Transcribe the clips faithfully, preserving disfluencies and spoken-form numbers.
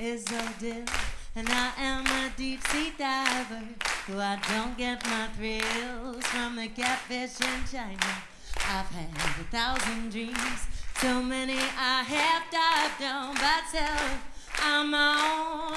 is Odell, and I am a deep sea diver. Though I don't get my thrills from the catfish in China, I've had a thousand dreams, so many I have dived on, but still I'm all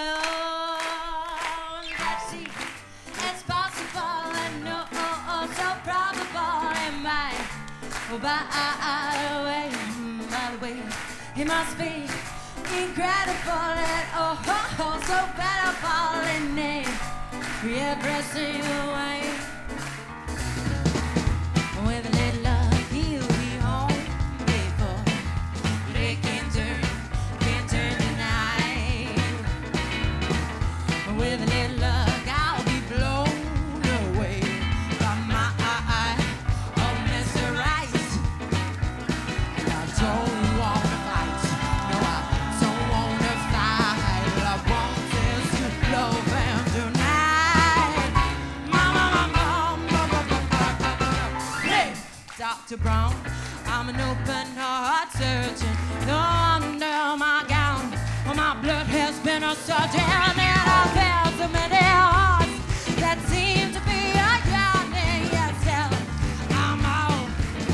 alone. That sea, it's possible and no, oh, oh, so probable it might. Oh, by the way, by the way, it must be incredible and oh, oh, oh so beautiful in every single way. With a little luck, he'll be home before they can turn, can turn the night. With a little luck, I'll be blown away by my eye, oh Mister Right. And I don't wanna fight, no I don't wanna fight. All I want is to love him tonight. Mama, mama, mama, mama, mama. Hey, Doctor Brown, I'm an open heart surgeon. No under my gown, well, my blood has been a surgeon, and I've had so many hearts that seem to be a drowning. Yes, still, I'm all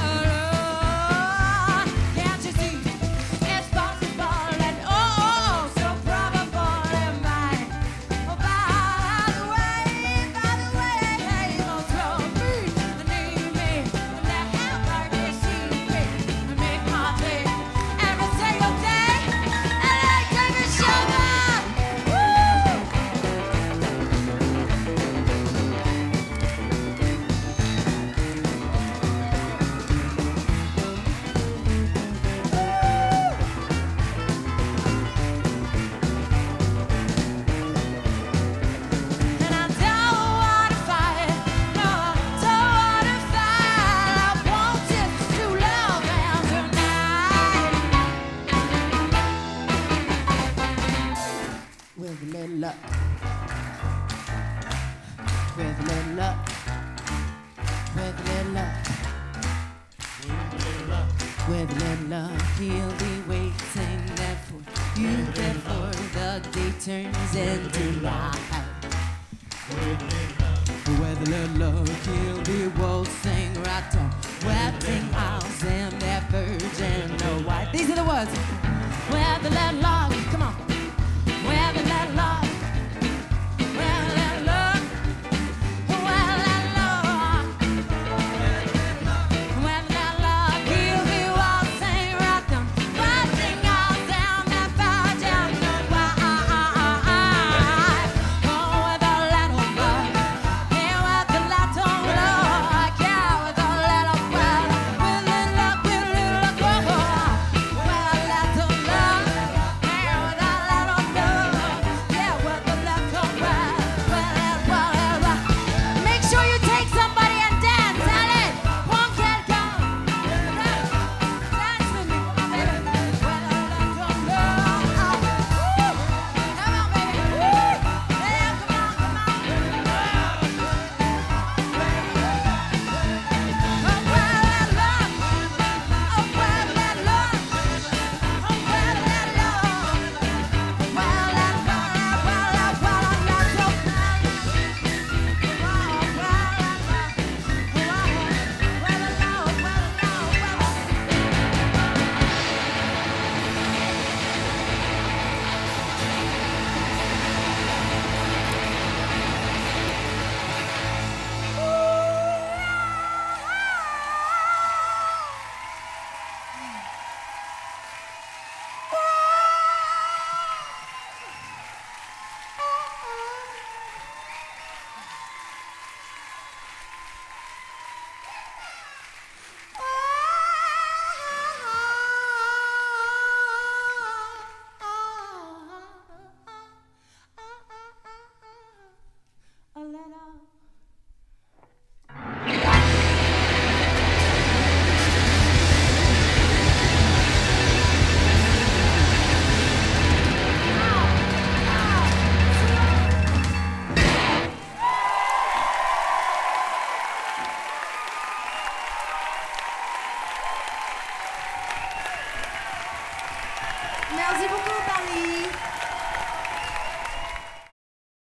alone. Can't you see? It's possible and oh, so probable it might. Oh, by the way, by the way, hey, don't throw me, need me, and that hamburger receive me, and make my day every single day, and I take a shower. Woo! And I don't wanna fight, no, I don't wanna fight. I want just to love him tonight. With a little luck, with a little luck, with a little luck, with a little luck, he'll be waiting there for you before the day turns into night. With a little luck, he'll be waltzing right on wedding house and their virgin no white. These are the words. With a little luck, come on. With a little luck, with a little luck, with a little luck, with a little luck, he'll be waltzing right on wedding house and their virgin no white. Oh, with a little luck, yeah, with a little luck, yeah, with a little luck, with a little luck, with a little luck, oh, with a little luck, yeah, with a little luck, yeah, with a little luck, with a little luck. Make sure you take somebody and dance, Ellen. One can go. Dance with me, baby. With a little luck. Woo! Come on, baby. Woo! Yeah, come on, come on. Oh, with a little luck. Oh, with a little luck. Oh, with a little luck. Well, that's well, well, well, that's so a little. Merci beaucoup.